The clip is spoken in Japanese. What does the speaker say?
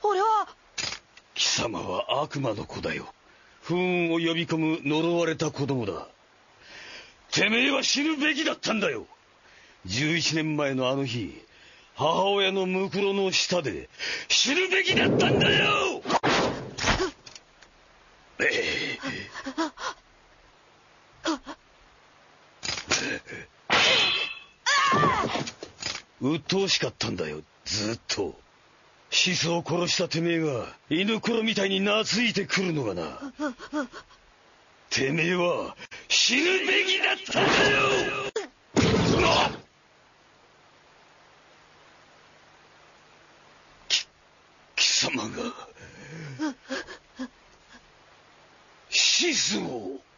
俺は。 貴様は悪魔の子だよ。不運を呼び込む呪われた子供だ。てめえは死ぬべきだったんだよ。11年前のあの日、母親のむくろの下で死ぬべきだったんだよ。鬱陶しかったんだよ、ずっと。シスを殺したてめえが犬ころみたいに懐いてくるのがな。てめえは死ぬべきだったんだよ。貴様がシスを